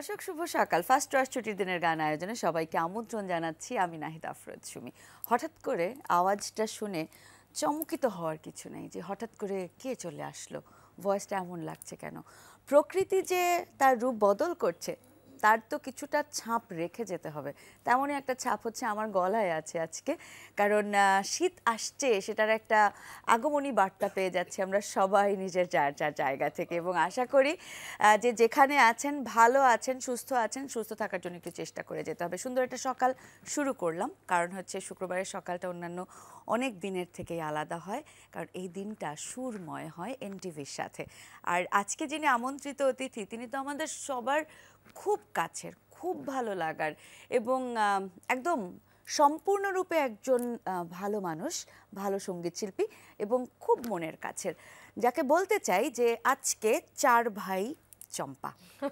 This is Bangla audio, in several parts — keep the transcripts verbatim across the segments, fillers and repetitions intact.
দর্শক শুভ সকাল। ফার্স্ট চয়েস ছুটির দিনের গান আয়োজনে সবাইকে আমন্ত্রণ জানাচ্ছি। আমি নাহিদ আফরোজ সুমি। হঠাৎ করে আওয়াজটা শুনে চমকিত হওয়ার কিছু নেই যে হঠাৎ করে কে চলে আসলো, ভয়েসটা এমন লাগছে কেন। প্রকৃতি যে তার রূপ বদল করছে তার তো কিছুটা ছাপ রেখে যেতে হবে। তেমনই একটা ছাপ হচ্ছে আমার গলায় আছে আজকে, কারণ শীত আসছে, সেটার একটা আগমনী বার্তা পেয়ে যাচ্ছি আমরা সবাই নিজের যার যার জায়গা থেকে। এবং আশা করি যে যেখানে আছেন ভালো আছেন, সুস্থ আছেন, সুস্থ থাকার জন্য একটু চেষ্টা করে যেতে হবে। সুন্দর একটা সকাল শুরু করলাম, কারণ হচ্ছে শুক্রবারের সকালটা অন্যান্য অনেক দিনের থেকেই আলাদা হয়, কারণ এই দিনটা সুরময় হয় এনটিভির সাথে। আর আজকে যিনি আমন্ত্রিত অতিথি তিনি তো আমাদের সবার খুব কাছের, খুব ভালো লাগার এবং একদম সম্পূর্ণরূপে একজন ভালো মানুষ, ভালো সঙ্গীত শিল্পী এবং খুব মনের কাছের, যাকে বলতে চাই যে আজকে চার ভাই চম্পা।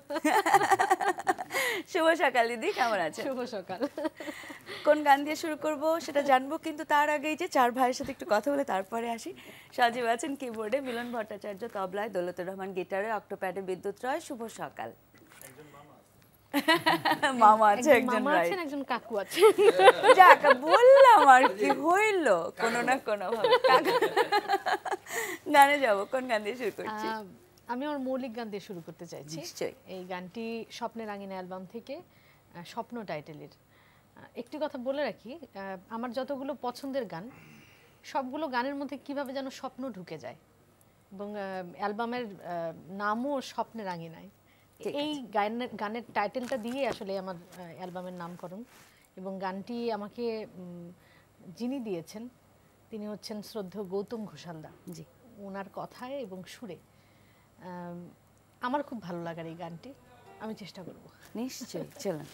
শুভ সকাল দিদি, কেমন আছে? শুভ সকাল। কোন গান দিয়ে শুরু করব সেটা জানবো, কিন্তু তার আগেই যে চার ভাইয়ের সাথে একটু কথা বলে তারপরে আসি। সাজিব আছেন কিবোর্ডে, মিলন ভট্টাচার্য তবলায়, দৌলতুর রহমান গিটারে, অক্টোপ্যাডে বিদ্যুৎ রয়। শুভ সকাল। মামা আছে একজন, রাইট, একজন কাকু আছে। যাক বললাম আর কি হইল, কোনো না কোনো ভাবে গানে যাব। কোন গান দিয়ে শুরু করছি? আমি আমার মৌলিক গান দিয়ে শুরু করতে চাইছি। নিশ্চয়ই। এই গানটি স্বপ্নের আঙিনা অ্যালবাম থেকে, স্বপ্ন টাইটেলের। একটি কথা বলে রাখি, আমার যতগুলো পছন্দের গান সবগুলো গানের মধ্যে কিভাবে যেন স্বপ্ন ঢুকে যায়, এবং অ্যালবামের নামও স্বপ্নের আঙিনায়। এই গানের গানের টাইটেলটা দিয়ে আসলে আমার অ্যালবামের নামকরণ। এবং গানটি আমাকে যিনি দিয়েছেন তিনি হচ্ছেন শ্রদ্ধেয় গৌতম ঘোষালদা। জি, ওনার কথায় এবং সুরে আমার খুব ভালো লাগার এই গানটি আমি চেষ্টা করব। নিশ্চয়ই, চলুন।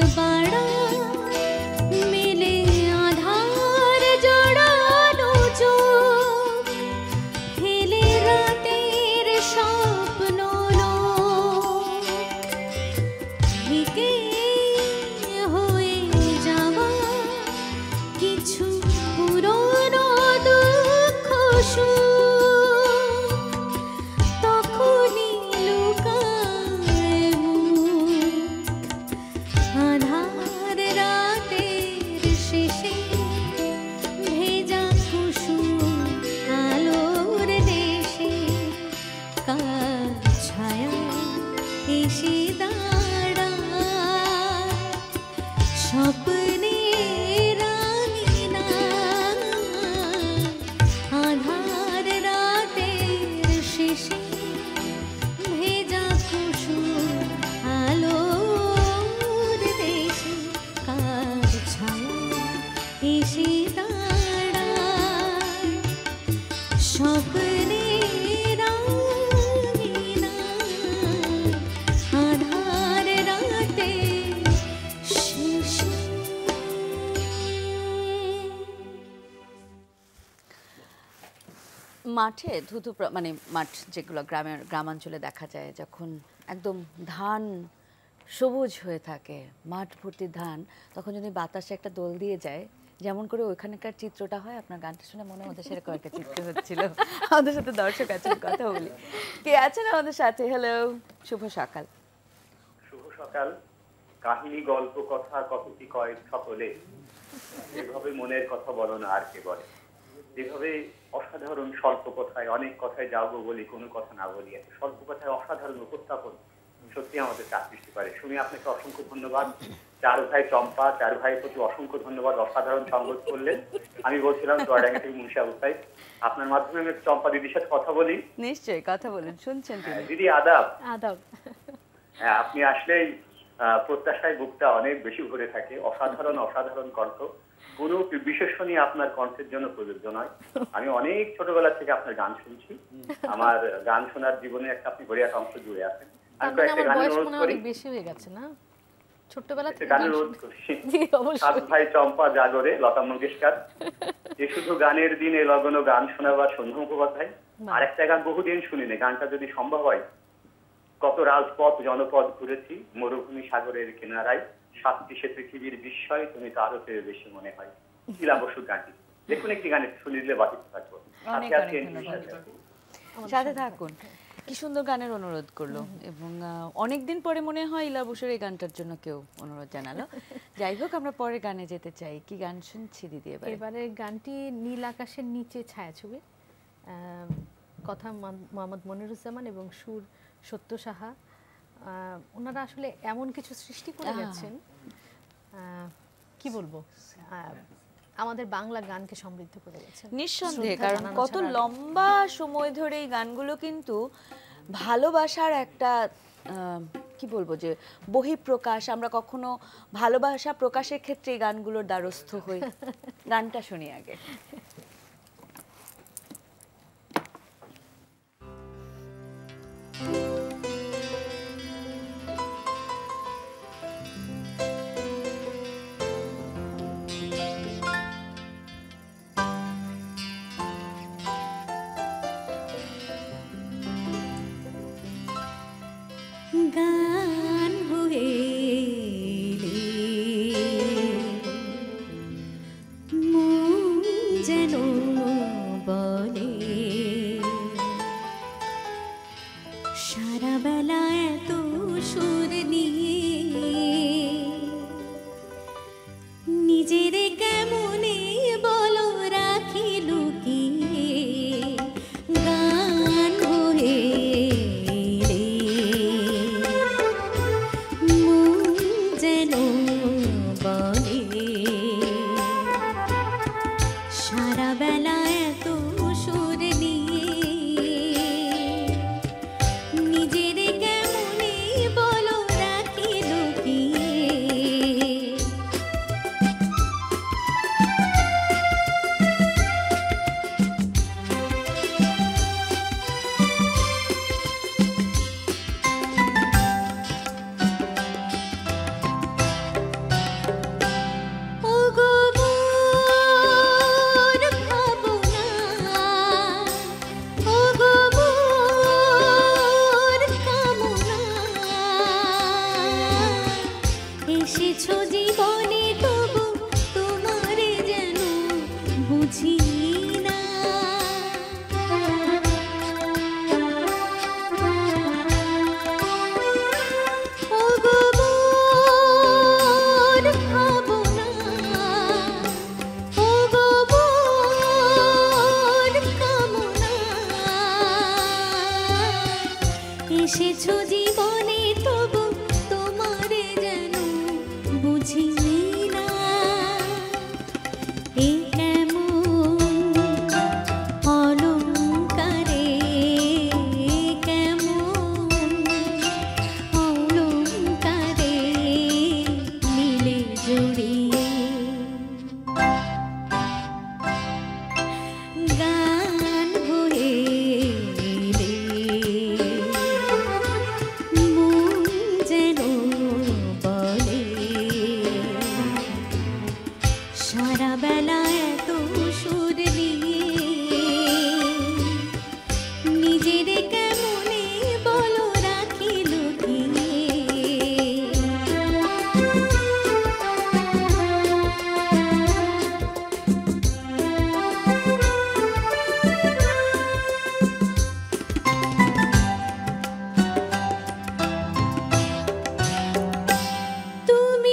বাড়া মেলে আধার জড়ানো চোখ ফেলে রাতের স্বপ্ন থেকে হয়ে যাওয়া কিছু পুরনো দুঃখ তখনই লুকায় আধার রাতের শেষে ভেজা কুসুম আলোর দেশে কার ছায়া এসে দাঁড়া স্বপ্নে রাঙিনা আধার রাতের শেষে ভেজা কুসুম আলোর দেশে কার ছায়া এসে দাঁড়ায় স্বপ্নে রাঙিনা আধার রাতের শেষে। মাঠে ধুধু প্র- মানে মাঠ যেগুলো গ্রামের গ্রামাঞ্চলে দেখা যায় যখন একদম ধান সবুজ হয়ে থাকে, মাঠ ভর্তি ধান, তখন যদি বাতাসে একটা দোল দিয়ে যায়, যেমন করে ওইখানকার চিত্রটা হয়, আপনার গানটা শুনে মনে হচ্ছে সেরকম একটা চিত্র হচ্ছিল। আমাদের সাথে দর্শক আছেন, কথা বলি। কে আছেন আমাদের সাথে? হ্যালো, শুভ সকাল। শুভ সকাল। কাহিনী গল্প কথা কত কি কয় সকলে, যেভাবে মনের কথা বলো না আর কে বলে, যেভাবে অসাধারণ স্বল্প কথায় অনেক কথায় যাবো বলি, কোনো কথা না বলি, এত স্বল্প কথায় অসাধারণ উপস্থাপন সত্যি আমাদের আকৃষ্ট করে। শুনে আপনাকে অসংখ্য ধন্যবাদ। চার ভাই চম্পা, চার ভাইয়ের প্রতি অসংখ্য ধন্যবাদ, অসাধারণ সংগত করলেন। আমি বলছিলাম চুয়াডাঙ্গা থেকে মুন্সি আবু সাইদ, আপনার মাধ্যমে আমি চম্পা দিদির সাথে কথা বলি। নিশ্চয়ই কথা বলেন, শুনছেন তিনি। দিদি আদাব। আদাব। হ্যাঁ, আপনি আসলেই আহ, প্রত্যাশায় বুকটা অনেক বেশি ভরে থাকে। অসাধারণ অসাধারণ কণ্ঠ, কোনো বিশেষণই আপনার কণ্ঠের জন্য প্রযোজ্য নয়। আমি অনেক ছোটবেলা থেকে আপনার গান শুনছি, আমার গান শোনার জীবনে একটা আপনি গড়িয়া অংশ জুড়ে আছেন। আমি তার মানে কয়েকটা আমার গান বয়স অনুরোধ মনে হয় করি, অনেক বেশি হয়ে গেছে না, ছোট্টবেলা একটা থেকে গান গান অনুরোধ শুনতে- করছি। জি সাত অবশ্যই। ভাই চম্পা জাগরে, লতা মঙ্গেশকর। এ শুধু গানের দিনে লগন গান শোনাবার সন্ধ্যা মুখোপাধ্যায়। বাহ। আর একটা গান বহুদিন শুনিনি, গানটা যদি সম্ভব হয়। কত রাজপথ জনপদ ঘুরেছি, মরুভূমি সাগরের কিনারায়, সাতটি সে পৃথিবীর বিস্ময়, তুমি তারও চেয়ে বেশি মনে হয়। শিলা বসুর গানটি দেখুন, একটি গানে শুনে দিলে বাকি থাকবো। অনেক সাথে আছে অনেক এনটিভি ধন্যবাদ। সাথে। সাথে থাকুন। কি সুন্দর গানের অনুরোধ করলো, এবং অনেকদিন পরে মনে হয় ইলা বসুর এই গানটার জন্য কেউ অনুরোধ জানালো। যাই হোক, আমরা পরের গানে যেতে চাই। কি গান শুনছি দিদি এবারে? এবারে গানটি নীল আকাশের নিচে ছায়াছবি, আহ, কথা মান- মোহাম্মদ মনিরুজ্জামান এবং সুর সত্য সাহা। আহ, ওনারা আসলে এমন কিছু সৃষ্টি করে আহ। গেছেন, আহ, কি বলবো, আহ, আমাদের বাংলা গানকে সমৃদ্ধ করে গেছেন নিঃসন্দেহে, শ্রদ্ধা কারণ জানানো কত ছাড়া- লম্বা সময় ধরে এই গানগুলো কিন্তু ভালোবাসার একটা আহ, কি বলবো যে বহিঃপ্রকাশ। আমরা কখনো ভালোবাসা প্রকাশের ক্ষেত্রে এই গানগুলোর দ্বারস্থ হই। গানটা শুনি আগে। গান হয়ে মন যেন এসেছো জীবনে তবু তোমারে যেন বুঝি না। ওগো মোর ভাবনা, ওগো মোর কামনা, এসেছো জীবনে তবু তোমারে যেন বুঝি না। এ কেমন অলংকারে, কেমন অলংকারে মিলে জড়িয়ে গান হয়ে এলে, মন যেন বলে সারা বেলা এত সুর নিয়ে নিজের কেমনে বলো রাখি লুকিয়ে। তুমি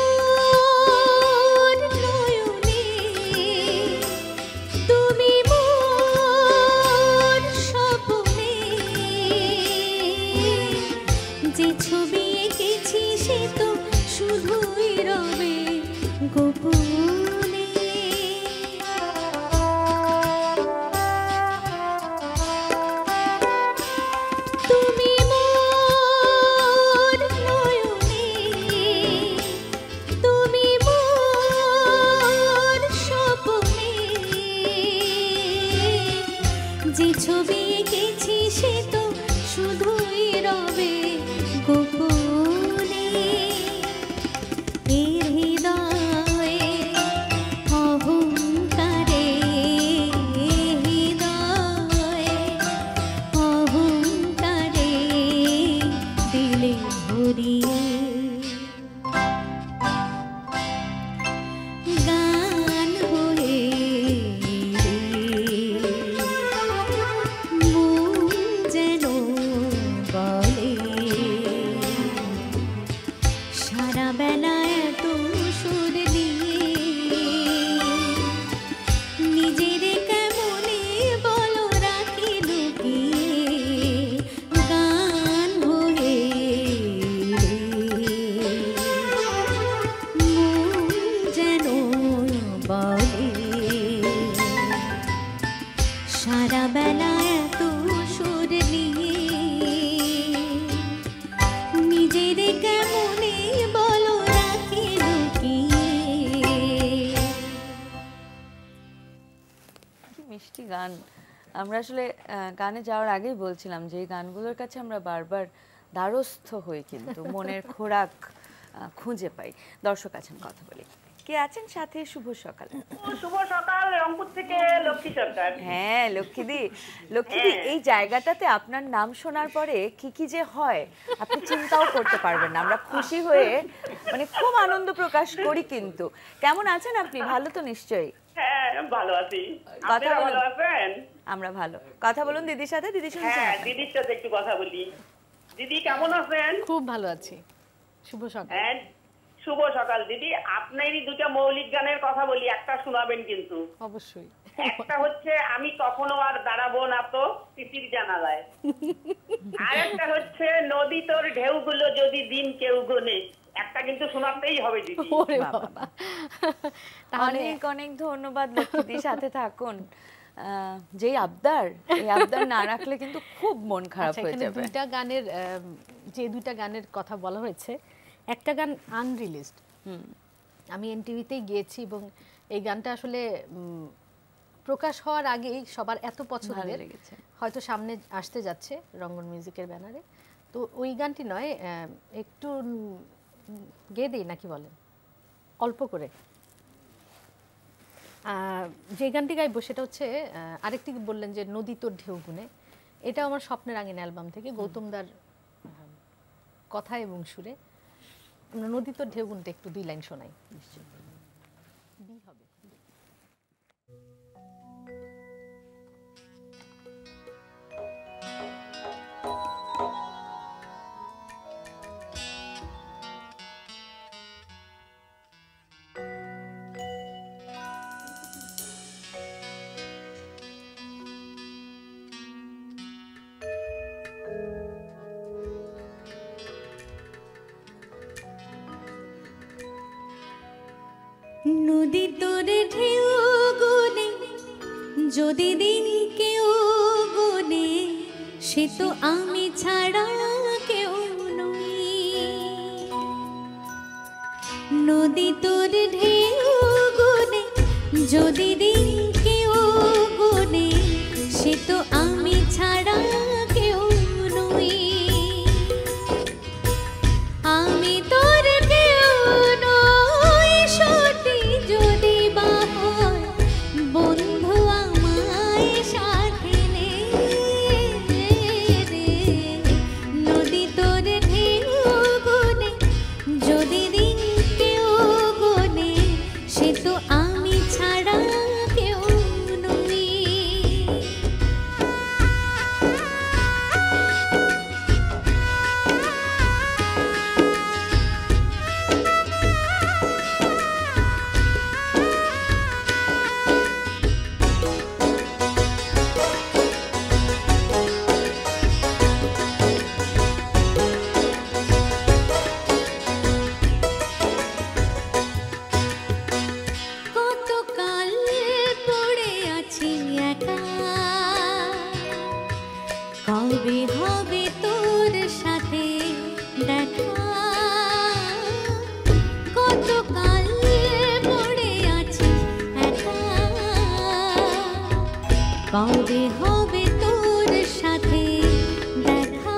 মোর নয়নে, তুমি মোর স্বপ্নে, যে ছবি এঁকেছি সে তো শুধুই রবে গোপনে। তুমি মোর নয়নে, তুমি মোর স্বপ্নে, যে ছবি এঁকেছি সে তো শুধুই রবে গোপনে। এর হৃদয়ে অহংকারে, হৃদয়ে অহংকারে দিলে ভরিয়ে গান হয়ে মন যেন বলে সারা বেলা এত সুর দিয়ে নিজের কেমনে বলো রাখি লুকিয়ে। গান হয়ে মন যেন বলে সারা বেলা এত সুর নিয়ে নিজের কেমনে বলো রাখি লুকিয়ে। কি মিষ্টি গান। আমরা আসলে আহ, গানে যাওয়ার আগেই বলছিলাম যে এই গানগুলোর কাছে আমরা বারবার দ্বারস্থ হই, কিন্তু মনের খোরাক আহ, খুঁজে পাই। দর্শক আছেন, কথা বলি। কে আছেন সাথে? শুভ সকাল। শুভ সকাল, রংপুর থেকে লক্ষ্মী সরকার। হ্যাঁ লক্ষ্মীদি, লক্ষ্মীদি এই জায়গাটাতে আপনার নাম শোনার পরে কি কি যে হয় আপনি চিন্তাও করতে পারবেন না। আমরা খুশি হয়ে মানে খুব আনন্দ প্রকাশ করি। কিন্তু কেমন আছেন আপনি? ভালো তো নিশ্চয়ই? হ্যাঁ ভালো আছি। কথা আপনারা বলুন। ভালো আছেন? আমরা ভালো। কথা বলুন দিদির সাথে। দিদি শুনছেন? হ্যাঁ আপনার? দিদির সাথে একটু কথা বলি। দিদি কেমন আছেন? খুব ভালো আছি। শুভ সকাল। হ্যাঁ শুভ সকাল দিদি। আপনারই দুটো মৌলিক গানের কথা বলি, একটা শোনাবেন কিন্তু। অবশ্যই। একটা হচ্ছে আমি কখনো আর দাঁড়াবো না তো তিতির জানালায়, আর একটা হচ্ছে নদী তোর ঢেউগুলো যদি দিন কেউ গনে। একটা কিন্তু শোনাতেই হবে দিদি। ওরে বাবা, বাবা। তাহলে অনেক অনেক ধন্যবাদ লক্ষ্মীদি, সাথে থাকুন। আহ, যেই আবদার, এই আবদার না রাখলে কিন্তু খুব মন খারাপ আচ্ছা, হয়ে এখানে যাবে। দুইটা গানের আম, যে দুইটা গানের কথা বলা হয়েছে, একটা গান আনরিলিজড। আমি এনটিভিতেই গিয়েছি এবং এই গানটা আসলে উম, প্রকাশ হওয়ার আগেই সবার এত ভালো পছন্দের, লেগেছে। হয়তো সামনে আসতে যাচ্ছে রঙ্গন মিউজিকের ব্যানারে। তো ওই গানটি নয়, আহ, একটু উম, গেয়ে দিই নাকি বলেন, অল্প করে। আহ, যে গানটি গাইবো সেটা হচ্ছে আহ, আরেকটি বললেন যে নদী তোর ঢেউ গুনে, এটা আমার স্বপ্নের আঙিনা অ্যালবাম থেকে গৌতম দার আহ, কথা এবং সুরে। আমরা নদী তোর ঢেউ গুনতে একটু দুই লাইন শোনাই। নিশ্চয়ই। বি হবে। নদী তোরে ঢেউ গুনে যদি দিন কেউ গুনে সে তো আমি ছাড়া কেউ নই। নদী তোরে ঢেউ গুনে যদি দিন কেউ গুনে সে তো আমি ছাড়া কেউ নই। আমি তোর কেউ নই সত্যি যদি বা হয় বন্ধু আমায় সাথে নে রে। নদী তোর ঢেউ গুনে যদি দিন কেউ গুনে সে তো আমি ছাড়া কেউ নই। কতকাল পড়ে আছি একা কবে হবে তোর সাথে দেখা। কতকাল পড়ে আছি একা কবে হবে তোর সাথে দেখা।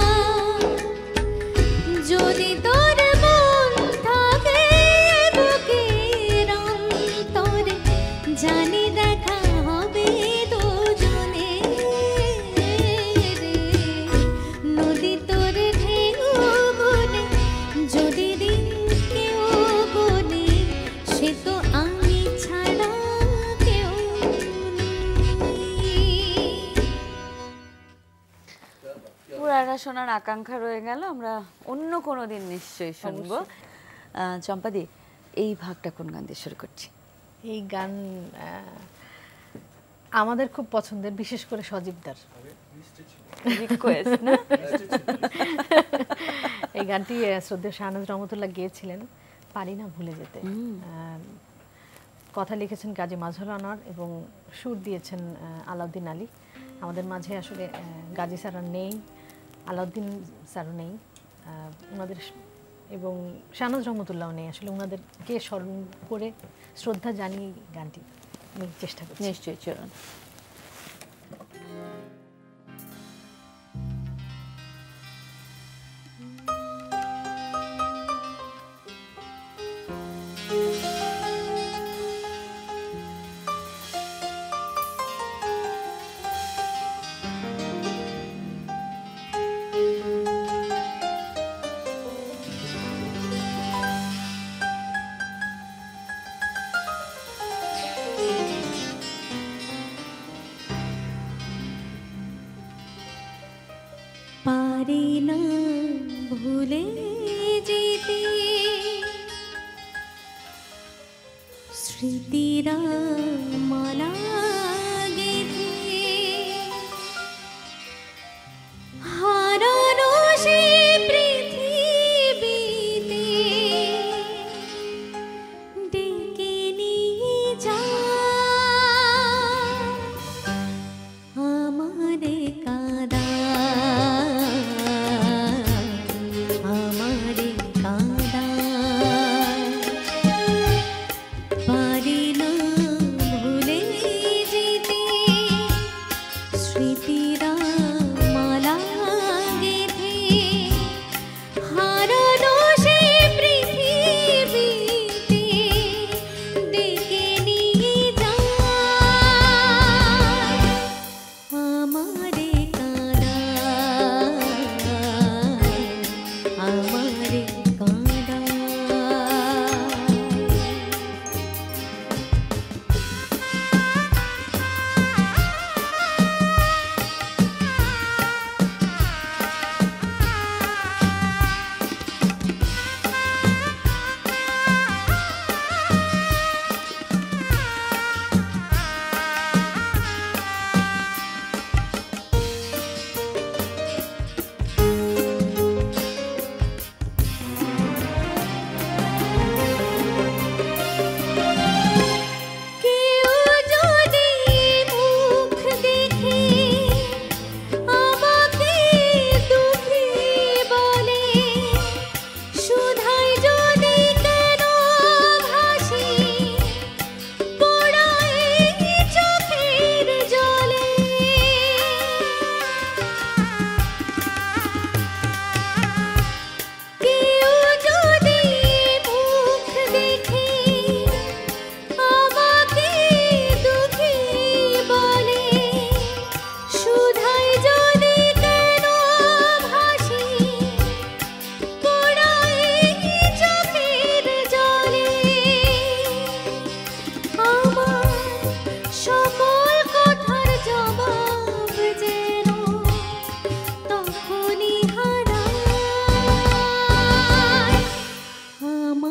যদি তোর মন থাকে বুকের অন্তরে জানি দেখা হবে দুজনে রে। নদী তোর ঢেউ গুনে যদি দিন কেউ গুনে সে তো আমি ছাড়া কেউ নই। পুরাটা শোনার আকাঙ্ক্ষা রয়ে গেল, আমরা অন্য কোনো দিন নিশ্চয়ই শুনবো। আহ, চম্পাদি, এই ভাগটা কোন গান দিয়ে শুরু করছি? এই গান আহ, আমাদের খুব পছন্দের, বিশেষ করে সজীবদার। রিকোয়েস্ট না? এই গানটি আহ, শ্রদ্ধেয় শাহনাজ রহমতুল্লাহ গেয়েছিলেন, পারি না ভুলে যেতে। আহ, কথা লিখেছেন কাজী মাজহার আনোয়ার এবং সুর দিয়েছেন আহ, আলাউদ্দিন আলী। আমাদের মাঝে আসলে আহ, গাজী স্যার আর নেই, আলাউদ্দিন স্যারও নেই, আহ, ওনাদের স- এবং শাহনাজ রহমতুল্লাহও নেই। আসলে ওনাদেরকে স্মরণ করে শ্রদ্ধা জানিয়ে এই গানটি আমি চেষ্টা করছি। নিশ্চয়ই, চলুন। পারি না ভুলে যেতে স্মৃতিরা মালা গেঁথে হারানো সে পৃথিবীতে ডেকে নিয়ে যা আমারে কাদা আমারে কাদা পারি না ভুলে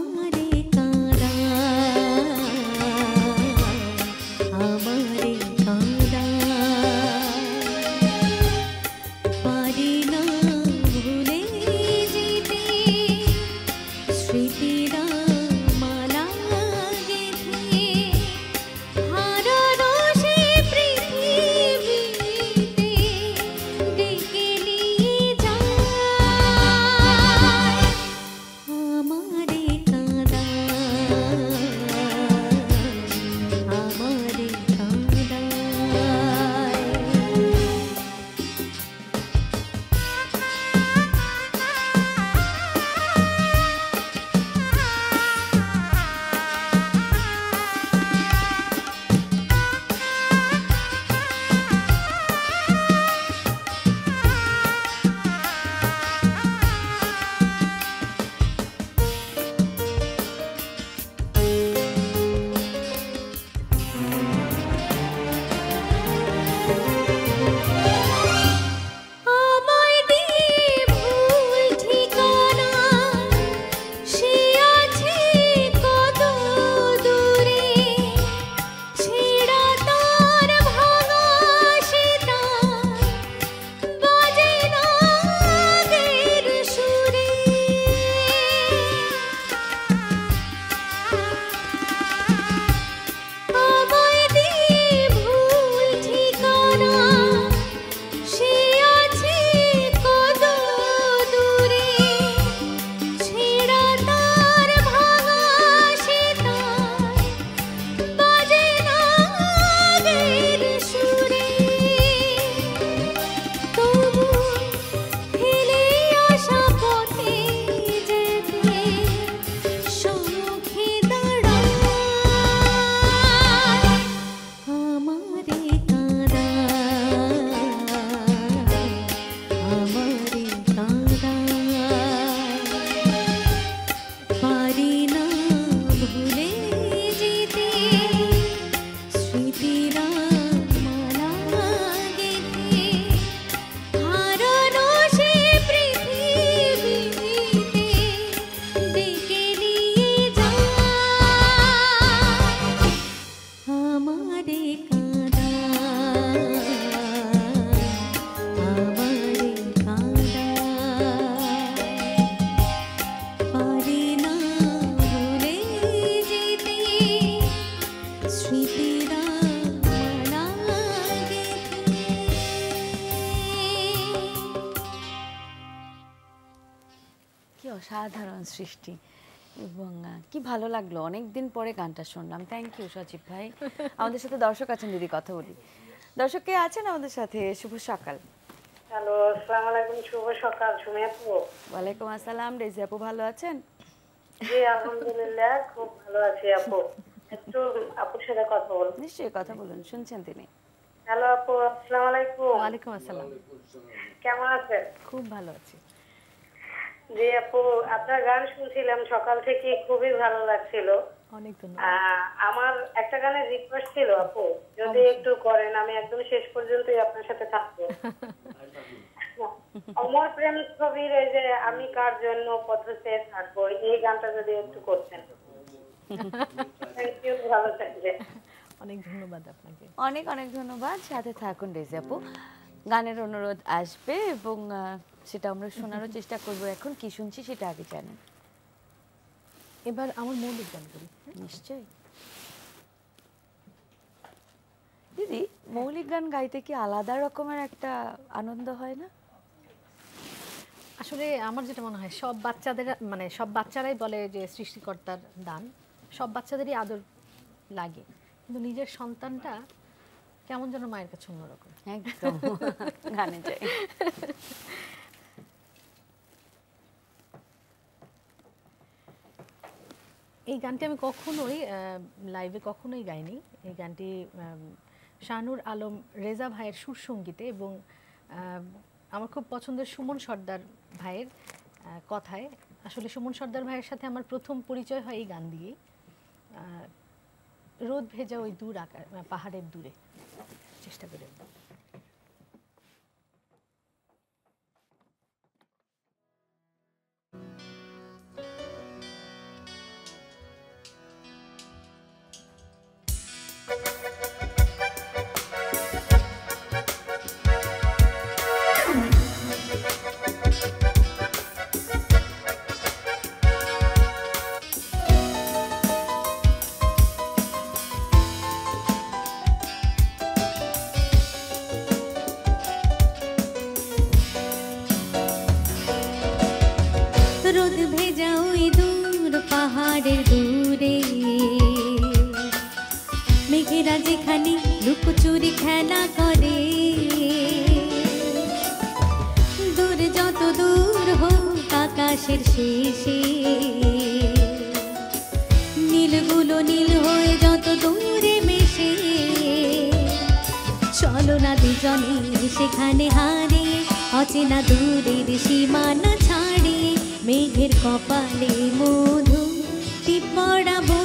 আমারে কাঁদা আমারে কাঁদা পারি না ভুলে যেতে স্মৃতিরা মালা গেঁথে হারানো সে পৃথিবীতে ডেকে নিয়ে যায় আমারে কাঁদা আমারে কাঁদা আমায় দিয়ে ভুল ঠিকানা সে আছে কত দূরে ছেঁড়া তার ভাঙা সে তার বাজে না আগের সুরে আমায় দিয়ে ভুল ঠিকানা সে আছে কত দূরে ছেঁড়া তার ভাঙা সে তার বাজে না আগের সুরে তবু ফেলে আসা পথে যেতে সম্মুখে দাঁড়ায় আমারে কাঁদা আমারে কাঁদা পারি না ভুলে যেতে স্মৃতিরা মালা গেঁথে হারানো সে পৃথিবীতে ডেকে নিয়ে যায় আমারে কাঁদা আমারে কাঁদা পারি না ভুলে যেতে স্মৃতিরা মালা গেঁথে কি অসাধারণ সৃষ্টি এবং আহ, কি ভালো লাগলো অনেক দিন পরে গানটা শুনলাম। থ্যাংক ইউ সজীব ভাই। আমাদের সাথে দর্শক আছেন, দিদি কথা বলি। দর্শক কে আছেন আমাদের সাথে? শুভ সকাল। হ্যালো, আসসালামু আলাইকুম, শুভ সকাল। সুমি আপু? ওয়ালাইকুম আসসালাম। রেজি আপু ভালো আছেন? জি আলহামদুলিল্লাহ, খুব ভালো আছি আপু। একটু আপুর সাথে কথা বলবো। নিশ্চয়ই কথা বলুন, শুনছেন তিনি। হ্যালো আপু, আসসালামু আলাইকুম। ওয়ালাইকুম আসসালাম। কেমন আছেন? খুব ভালো আছি। জি আপু, আপনার গান শুনছিলাম সকাল থেকে, খুবই ভালো লাগছিল। অনেক ধন্যবাদ। আহ, আমার একটা গানের রিকোয়েস্ট ছিল আপু, যদি একটু করেন, আমি একদম শেষ পর্যন্তই আপনার সাথে থাকবো। অমর প্রেম ছবির এই যে আমি কার জন্য পথে থাকবো, এই গানটা যদি একটু করতেন। থ্যাংক ইউ, ভালো থাকবেন। অনেক ধন্যবাদ আপনাকে। অনেক অনেক ধন্যবাদ। সাথে থাকুন রেজি আপু। গানের অনুরোধ আসবে এবং আহ, সেটা আমরা শোনারও চেষ্টা করব। এখন কি শুনছি সেটা আগে জানেন। এবার আমার মৌলিক গান করি। নিশ্চয়ই। দিদি, মৌলিক গান গাইতে কি আলাদা রকমের একটা আনন্দ হয় না? আসলে আমার যেটা মনে হয়, সব বাচ্চাদের মানে সব বাচ্চারাই বলে যে সৃষ্টিকর্তার দান, সব বাচ্চাদেরই আদর লাগে, কিন্তু নিজের সন্তানটা কেমন যেন মায়ের কাছে অন্যরকম। একদম গানে যাই। এই গানটি আমি কখনোই লাইভে কখনোই গাইনি। এই গানটি শাহনুর আলম রেজা ভাইয়ের সুর সঙ্গীতে এবং আহ, আমার খুব পছন্দের সুমন সর্দার ভাইয়ের আহ, কথায়। আসলে সুমন সর্দার ভাইয়ের সাথে আমার প্রথম পরিচয় হয় এই গান দিয়েই। আহ, রোদ ভেজা ওই দূর আকার পাহাড়ের দূরে। চেষ্টা করে আকাশের শেষে নীলগুলো নীল হয়ে যত দূরে মেশে চলো না দুজনে সেখানে হারিয়ে অচেনা দূরের সীমানা ছাড়িয়ে মেঘের কপালে মধু টিপ পড়াবো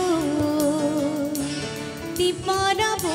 টিপ পড়াবো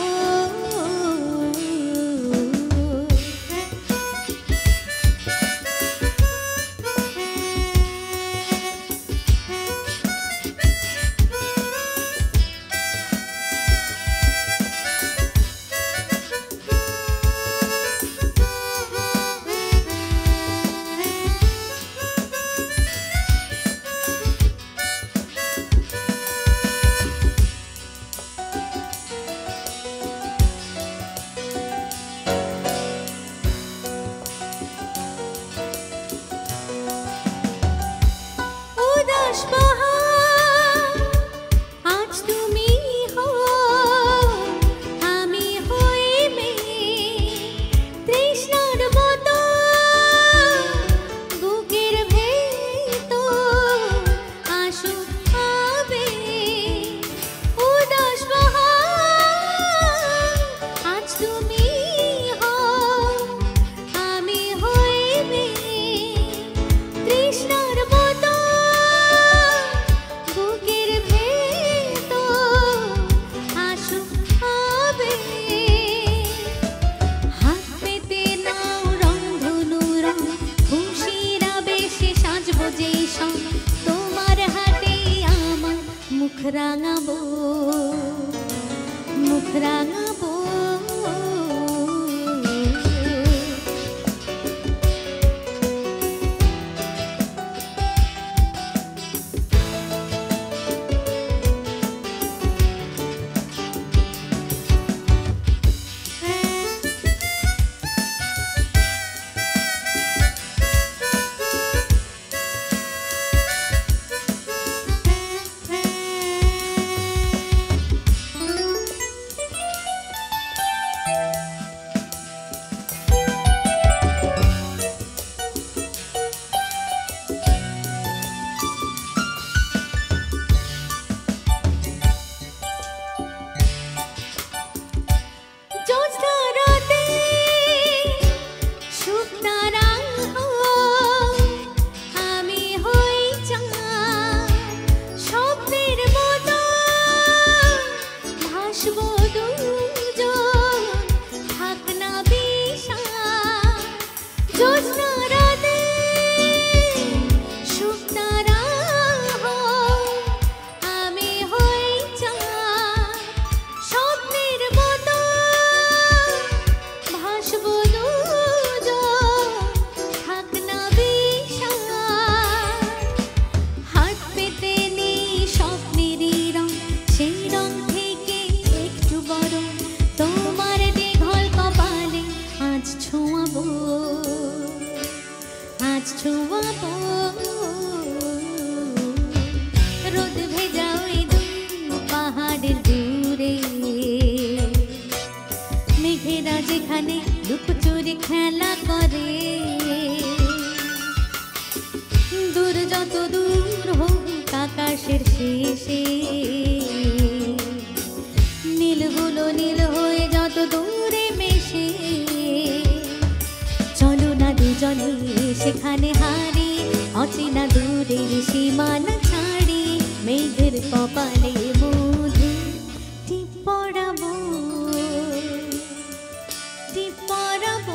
রাঙাবো মুখ রাঙাবো সেখানে হারি অচেনা দূরের সীমানা ছাড়ি মেঘের কপালে মধু টিপ পড়াবো টিপ পড়াবো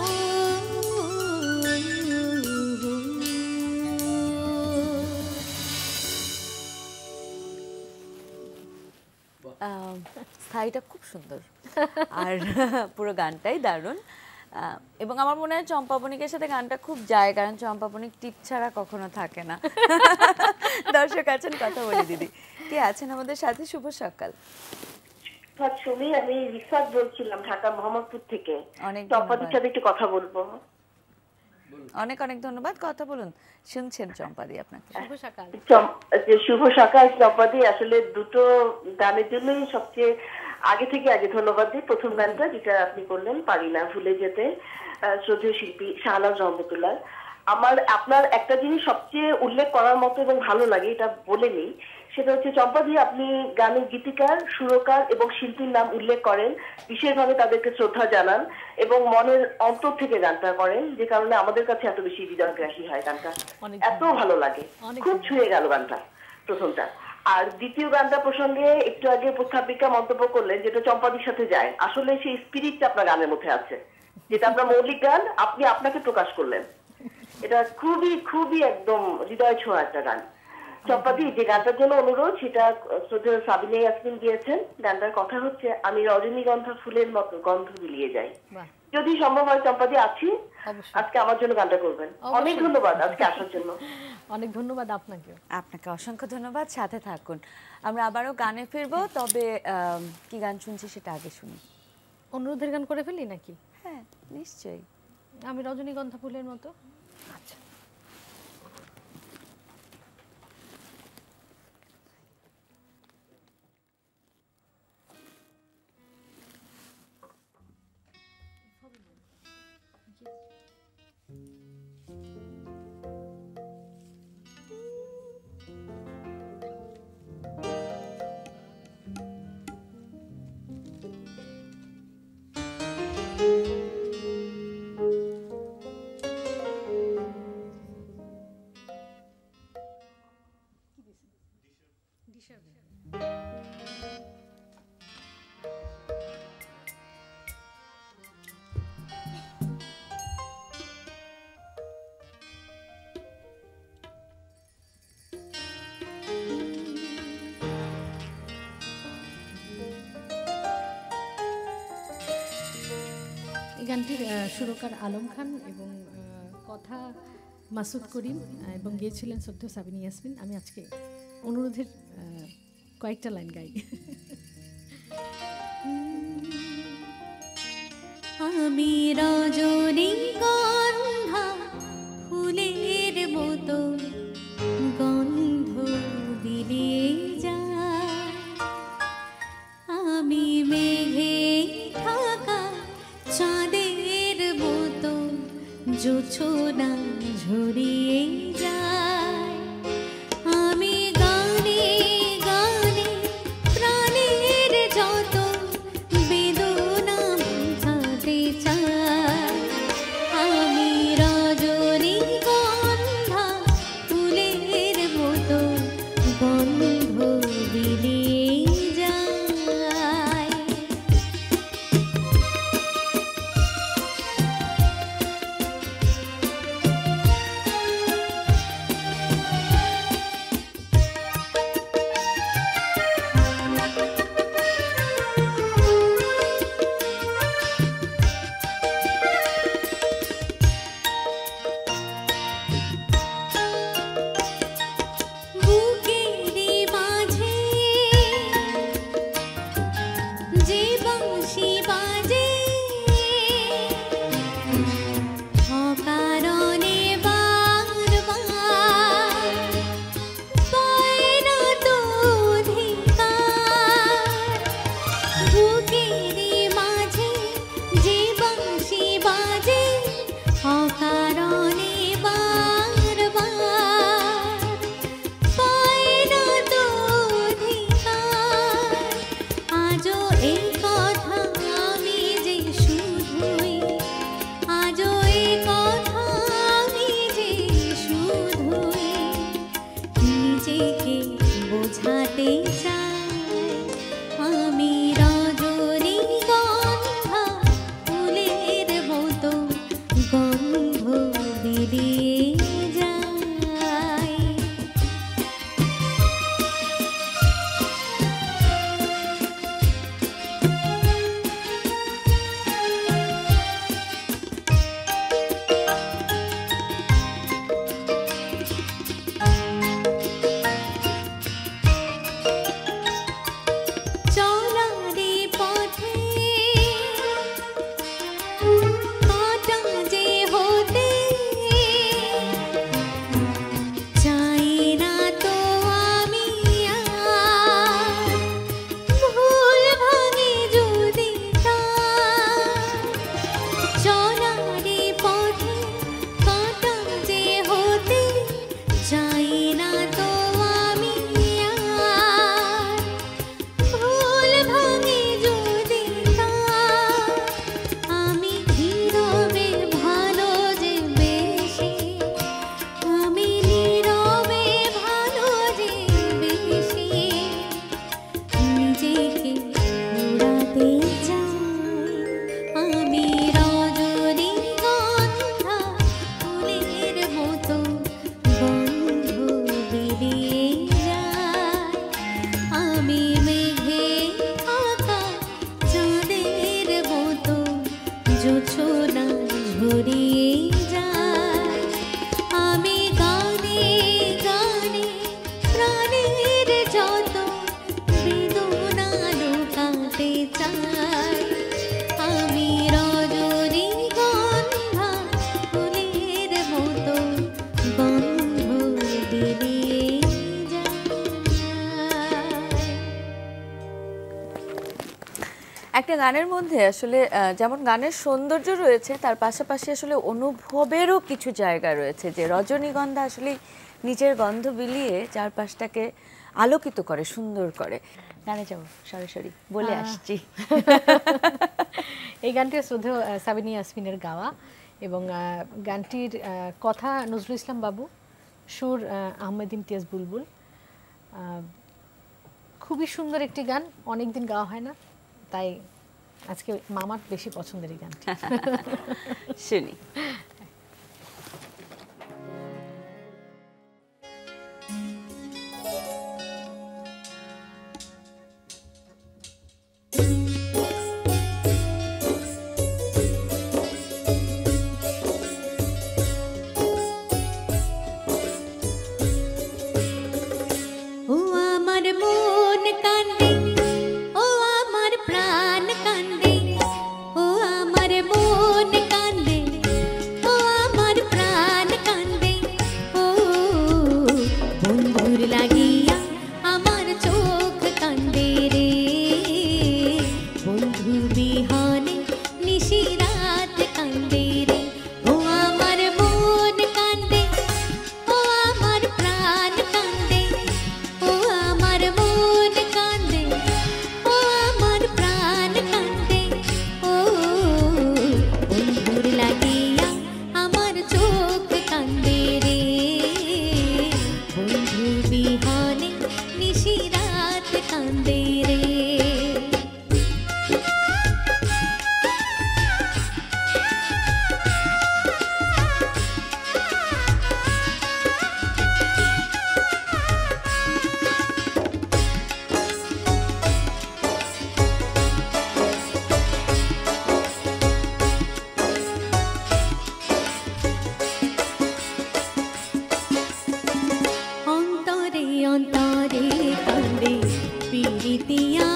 স্থায়ীটা খুব সুন্দর আর পুরো গানটাই দারুণ এবং আমার মনে হয় চম্পা বণিকের সাথে গানটা খুব যায় কারণ চম্পা বণিক টিপ ছাড়া কখনো থাকে না। দর্শক আছেন, কথা বলি দিদি। কে আছেন আমাদের সাথে? শুভ সকাল। সুমি, আমি রিসার্চ বলছিলাম ঢাকা মোহাম্মদপুর থেকে। অনেক চম্পাদির সাথে একটু কথা বলবো। অনেক অনেক ধন্যবাদ, কথা বলুন। শুনছেন চম্পাদি আপনাকে। শুভ সকাল। শুভ সকাল চম্পাদি। আসলে দুটো গানের জন্যই সবচেয়ে আগে থেকে আগে ধন্যবাদ দিই। প্রথম গানটা যেটা আপনি করলেন পারি না ভুলে যেতে, শ্রদ্ধেয় শিল্পী শাহনাজ রহমতুল্লাহ। আমার আপনার একটা জিনিস সবচেয়ে উল্লেখ করার মতো এবং ভালো লাগে, এটা বলে নিই, সেটা হচ্ছে চম্পাদি আপনি গানের গীতিকার, সুরকার এবং শিল্পীর নাম উল্লেখ করেন, বিশেষভাবে তাদেরকে শ্রদ্ধা জানান এবং মনের অন্তর থেকে গানটা করেন, যে কারণে আমাদের কাছে এত বেশি হৃদয়গ্রাহী হয় গানটা, এত ভালো লাগে, খুব ছুঁয়ে গেল গানটা প্রথমটা। আর দ্বিতীয় গানটা প্রসঙ্গে একটু আগে উপস্থাপিকা মন্তব্য করলেন যেটা চম্পাদির সাথে যায়, আসলে সেই স্পিরিটটা আপনার গানের মধ্যে আছে, যেটা আপনার মৌলিক গান, আপনি আপনাকে প্রকাশ করলেন, এটা খুবই খুবই একদম হৃদয় ছোঁয়া একটা গান। চম্পাদি যে গানটার জন্য অনুরোধ, সেটা শ্রদ্ধেয় সাবিনা ইয়াসমিন দিয়েছেন। গানটার কথা হচ্ছে আমি রজনীগন্ধা ফুলের মতো গন্ধ বিলিয়ে যাই। যদি সম্ভব হয় চম্পাদি আছি, আজকে আমার জন্য গানটা করবেন। অনেক ধন্যবাদ আজকে আসার জন্য। অনেক ধন্যবাদ আপনাকে। আপনাকে অসংখ্য ধন্যবাদ, সাথে থাকুন। আমরা আবারও গানে ফিরবো, তবে কি গান শুনছি সেটা আগে শুনি। অনুরোধের গান করে ফেলি নাকি? হ্যাঁ নিশ্চয়ই, আমি রজনীগন্ধা ফুলের মতো। আচ্ছা, গানটির সুরকার আলম খান এবং কথা মাসুদ করিম এবং গেয়েছিলেন শ্রদ্ধেয় সাবিনা ইয়াসমিন। আমি আজকে অনুরোধের কয়েকটা লাইন গাই। আমি রজনীগন্ধা ফুলের মতো গন্ধ বিলিয়ে যায়, আমি মেঘে থাকা চাঁদের মতো জোছনা ঝরিয়ে যায়, আমি গানে গানে প্রাণের যত বেদনা বোঝাতে চাই, আমি রজনীগন্ধা ফুলের মতো গন্ধ বিলিয়ে যায়। বুকের মাঝে যে বাঁশি বাজে অকারণে বারবার পায় না তো অধিকার, বুকের মাঝে যে বাঁশি বাজে অকারণে বারবার পায় না তো অধিকার, আজও এই কথা আমি যে শুধুই, আজও এই কথা আমি যে শুধুই নিজেকে বোঝাতে চাই, আমি রজনীগন্ধা ফুলের মতো গন্ধ বিলিয়ে যায়। একটা গানের মধ্যে আসলে আহ, যেমন গানের সৌন্দর্য রয়েছে তার পাশাপাশি আসলে অনুভবেরও কিছু জায়গা রয়েছে, যে রজনীগন্ধা আসলে নিজের গন্ধ বিলিয়ে চারপাশটাকে আলোকিত করে, সুন্দর করে। গানে যাবো সরাসরি বলে আসছি। এই গানটি শ্রদ্ধেয় সাবিনা ইয়াসমিনের গাওয়া এবং গানটির কথা নজরুল ইসলাম বাবু, সুর আহমেদ ইমতিয়াজ বুলবুল। খুবই সুন্দর একটি গান, অনেকদিন গাওয়া হয় না, তাই আজকে মামার বেশি পছন্দের এই গানটি শুনি। অন্তরে অন্তরে কান্দে পিরিতিয়া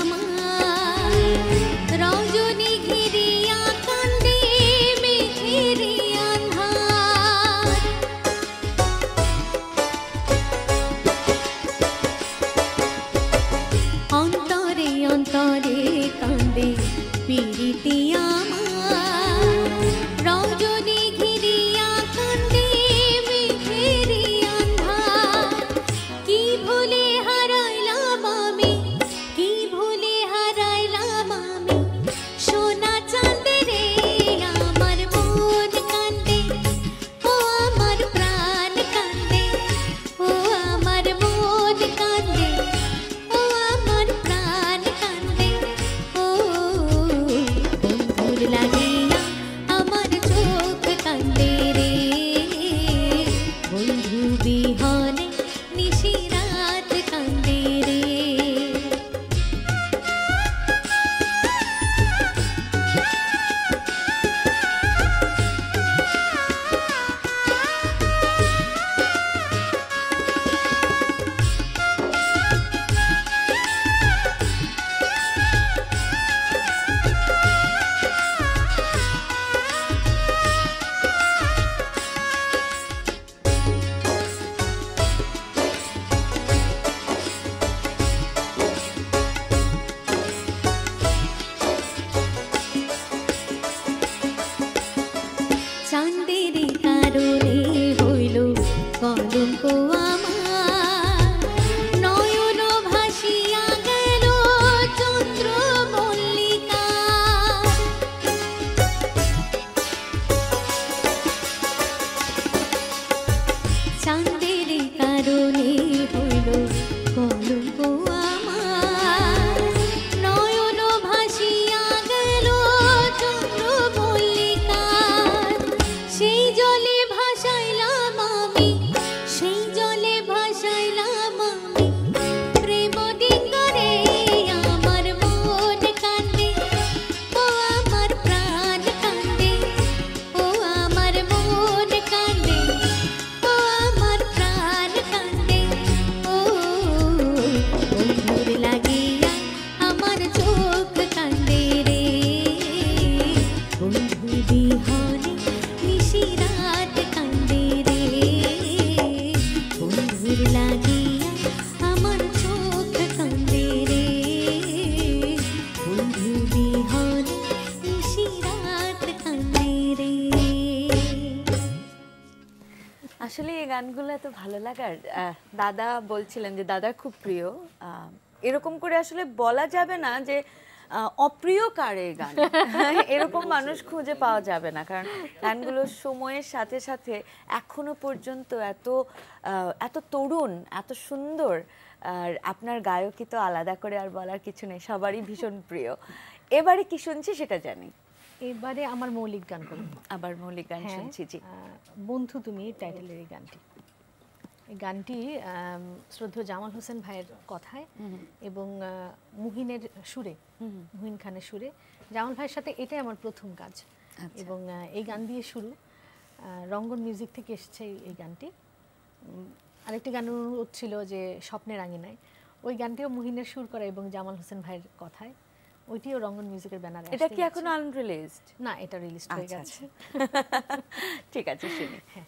গানগুলো এত ভালো লাগার? আহ, দাদা বলছিলেন যে দাদার খুব প্রিয়, আহ, এরকম করে আসলে বলা যাবে না যে আহ, অপ্রিয় কার এই গান, এরকম মানুষ খুঁজে পাওয়া যাবে না, কারণ গানগুলো সময়ের সাথে সাথে এখনো পর্যন্ত এত আহ, এত তরুণ, এত সুন্দর। আর আপনার গায়কই তো আলাদা করে আর বলার কিছু নেই, সবারই ভীষণ প্রিয়। এবারে কি শুনছি সেটা জানি, এবারে আমার মৌলিক গান করব। আবার মৌলিক গান হ্যাঁ, শুনছি। জি, আহ, বন্ধু তুমি টাইটেলের এই গানটি। এই গানটি আম, শ্রদ্ধেয় জামাল হোসেন ভাইয়ের কথায় এবং আহ, মুহিনের সুরে, মুহিন খানের সুরে। জামাল ভাইয়ের সাথে এটাই আমার প্রথম কাজ এবং আহ, এই গান দিয়ে শুরু। আহ, রঙ্গন মিউজিক থেকে এসেছে এই- এই গানটি। উম, আরেকটি গানের অনুরোধ ছিল যে স্বপ্নের আঙিনায়, ওই গানটিও মুহিনের সুর করা এবং জামাল হোসেন ভাইয়ের কথায়, ওইটিও রঙ্গন মিউজিকের ব্যানারে। এটা কি এখনো আনরিলিজড? না, এটা রিলিজ হয়ে আচ্ছা, গেছে। ঠিক আছে, শুনি। হ্যাঁ,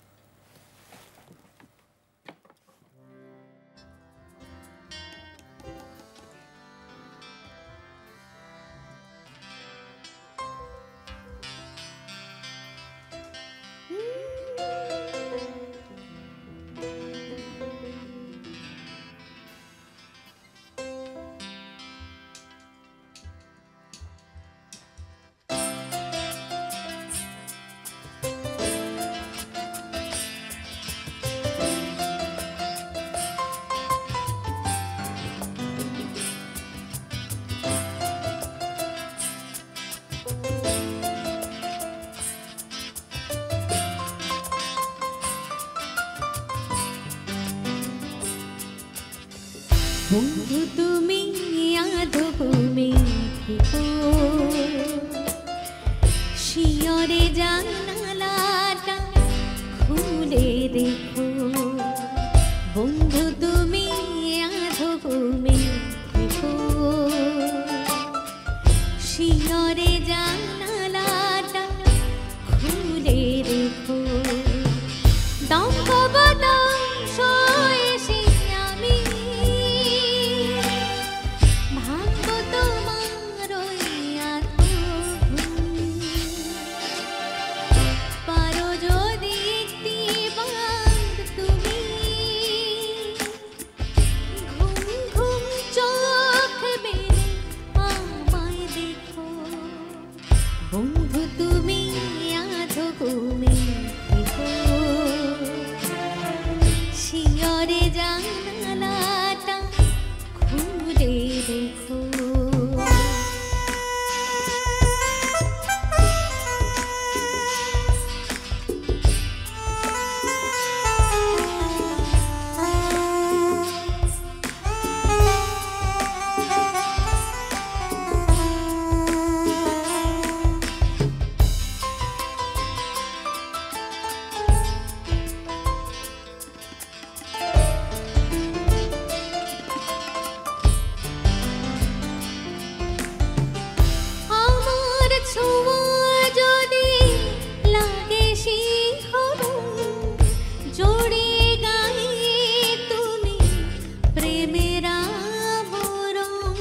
বন্ধু তুমি আধভূমি থেকো, শিয়রে জানালাটা খুলে দেখো। বন্ধু তুমি আধভূমি থেকো, শিয়রে জানালাটা খুলে দেখো। দম্ভ বাতাস এসে আমি ভাঙব তোমার ওই আধঘুম। পারো যদি একটি বার তুমি ঘুম ঘুম চোখ মেলে আমায় দেখো। বন্ধু তুমি আধঘুমে থেকো, শিয়রে জানালাটা খুলে দেখো। আমার ছোঁয়া যদি লাগে শিহরণ, জড়িয়ে গায়ে তুমি প্রেমের আবরণ।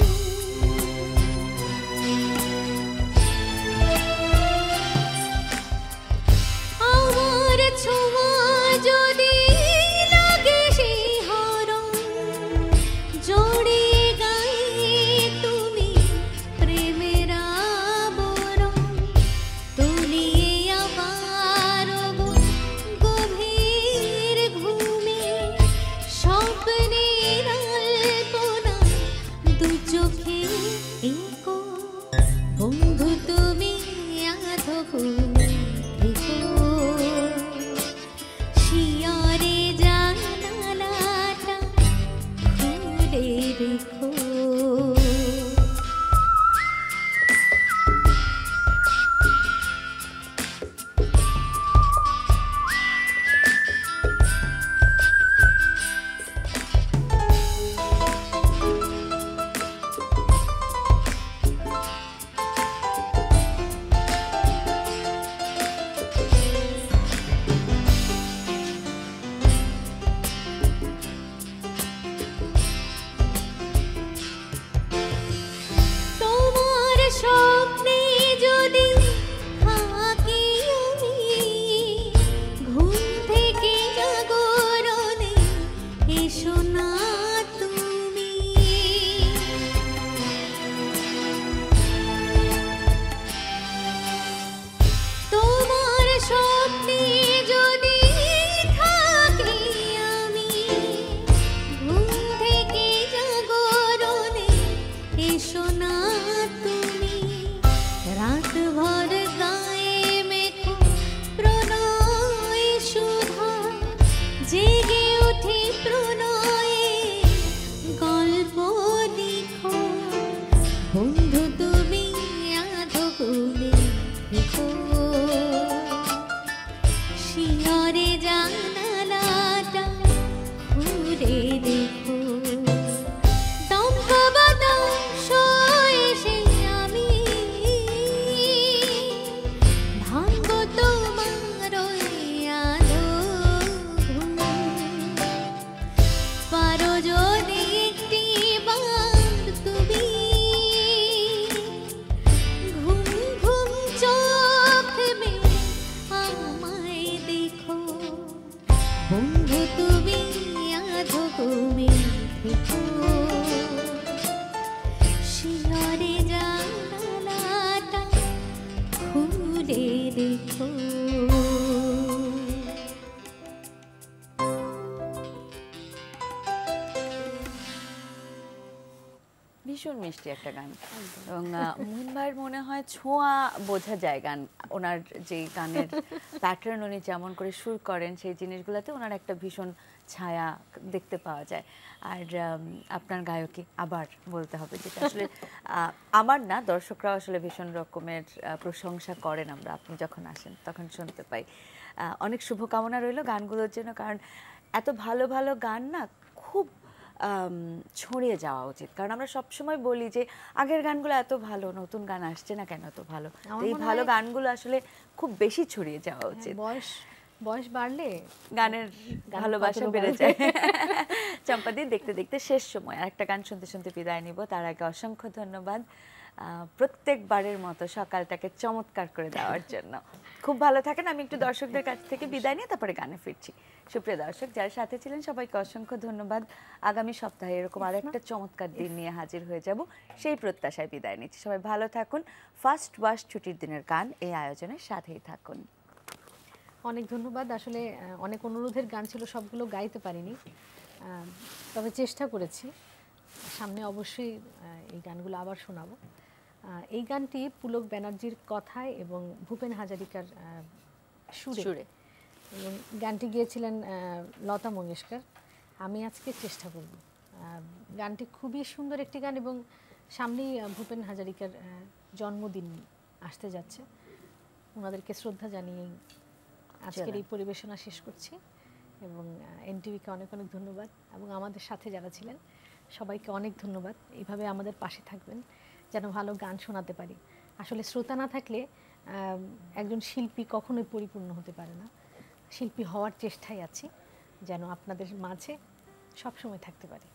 আমার ছোঁয়া যদি লাগে শিহরণ, জড়িয়ে গায়ে তুমি প্রেমের আবরণ। তুলিয়ে আমার গভীর ঘুমে স্বপ্নের আলপনা দু চোখে এঁকো। বন্ধু তুমি আধঘুমে থেকো, শিয়রে জানালাটা খুলে দেখো। এসো না তুমি রাত ভর গায়ে মেখো প্রণয় সুধা জেগে উঠে প্রণয়ে গল্প লিখো বন্ধু তুমি আধো ঘুমে দেখো শিয়রে জানালাটা ঘুরে দেখো ভীষণ মিষ্টি একটা গান এবং মোহন ভাইয়ের মনে হয় ছোঁয়া বোঝা যায় গান ওনার যে গানের প্যাটার্ন উনি যেমন করে সুর করেন সেই জিনিসগুলোতে ওনার একটা ভীষণ ছায়া দেখতে পাওয়া যায়। আর আপনার গায়কী আবার বলতে হবে যেটা আসলে আমার না দর্শকরাও আসলে ভীষণ রকমের প্রশংসা করেন আমরা আপনি যখন আসেন তখন শুনতে পাই। অনেক শুভকামনা রইল গানগুলোর জন্য, কারণ এত ভালো ভালো গান না খুব ছড়িয়ে যাওয়া উচিত, কারণ আমরা সবসময় বলি যে আগের গানগুলো এত ভালো, নতুন গান আসছে না কেন এত ভালো। এই ভালো গানগুলো আসলে খুব বেশি ছড়িয়ে যাওয়া উচিত। বয়স বয়স বাড়লে গানের ভালোবাসা বেড়ে যায়। চম্পাদি, দেখতে দেখতে শেষ সময় আর একটা গান শুনতে শুনতে বিদায় নিব। তার আগে অসংখ্য ধন্যবাদ প্রত্যেকবারের মতো সকালটাকে চমৎকার করে দেওয়ার জন্য। খুব ভালো থাকেন। আমি একটু দর্শকদের কাছ থেকে বিদায় নিয়ে তারপরে গানে ফিরছি। সুপ্রিয় দর্শক যারা সাথে ছিলেন সবাইকে অসংখ্য ধন্যবাদ। আগামী সপ্তাহে এরকম আরেকটা চমৎকার দিন নিয়ে হাজির হয়ে যাব, সেই প্রত্যাশায় বিদায় নিচ্ছি। সবাই ভালো থাকুন। ফার্স্ট ওয়াশ ছুটির দিনের গান এই আয়োজনের সাথেই থাকুন। অনেক ধন্যবাদ। আসলে অনেক অনুরোধের গান ছিল, সবগুলো গাইতে পারিনি, তবে চেষ্টা করেছি। সামনে অবশ্যই এই গানগুলো আবার শোনাবো। এই গানটি পুলক ব্যানার্জির কথায় এবং ভূপেন হাজারিকার সুরে, এবং গানটি গিয়েছিলেন লতা মঙ্গেশকর। আমি আজকে চেষ্টা করব। গানটি খুবই সুন্দর একটি গান এবং সামনেই ভূপেন হাজারিকার জন্মদিন আসতে যাচ্ছে। ওনাদেরকে শ্রদ্ধা জানিয়ে আজকের এই পরিবেশনা শেষ করছি এবং এনটিভিকে অনেক অনেক ধন্যবাদ এবং আমাদের সাথে যারা ছিলেন সবাইকে অনেক ধন্যবাদ। এইভাবে আমাদের পাশে থাকবেন যেন ভালো গান শোনাতে পারি। আসলে শ্রোতা না থাকলে একজন শিল্পী কখনোই পরিপূর্ণ হতে পারে না। শিল্পী হওয়ার চেষ্টায় আছি, যেন আপনাদের মাঝে সবসময় থাকতে পারি।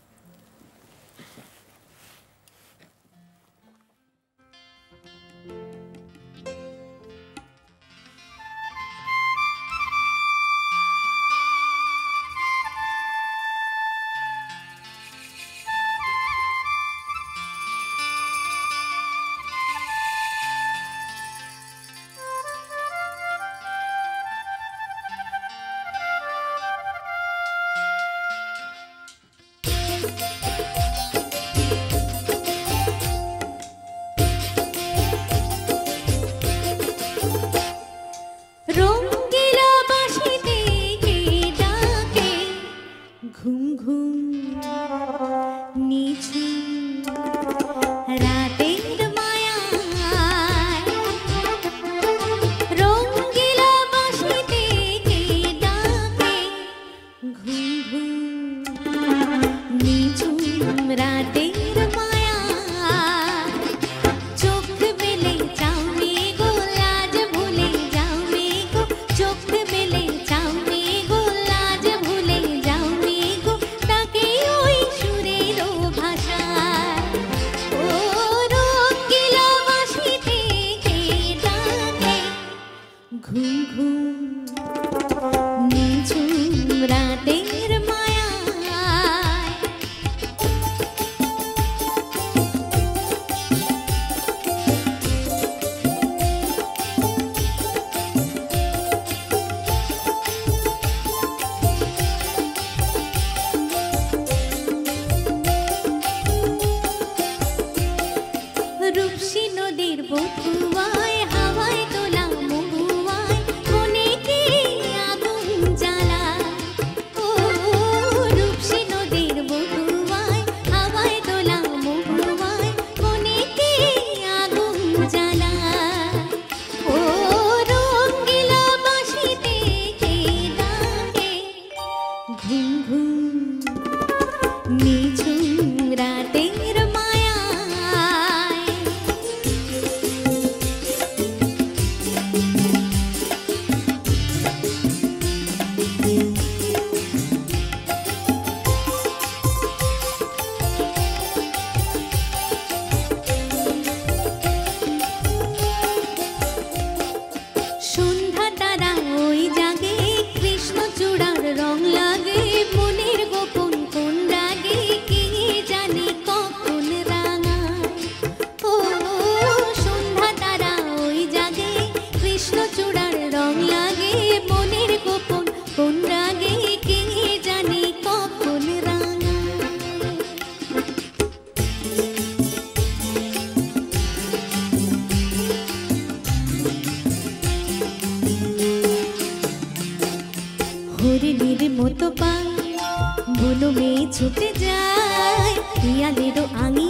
নদীর বধুয়ায় হাওয়ায় তোলা মহুয়ায় মনে কি আগুন জ্বালা ও রূপসী নদীর বধুয়ায় হাওয়ায় তোলা মহুয়ায় মনে কি আগুন জ্বালা ও রঙ্গিলা বাঁশিতে কে ডাকে ঘুম ঘুম নিঝুম রাতের মায়ায় সন্ধ্যা তারা ওই জাগে কৃষ্ণচূড়ার রং লাগে মনের গোপন কোন রাগে কে জানে কখন রাঙায় ও সন্ধ্যা তারা ওই জাগে কৃষ্ণচূড়ার রং লাগে মনের গোপন কোন রাগে কে জানে কখন রাঙায় হরিণীর মতো পা বনো মেয়ে ছুটে যায় পিয়ালেরও আঙে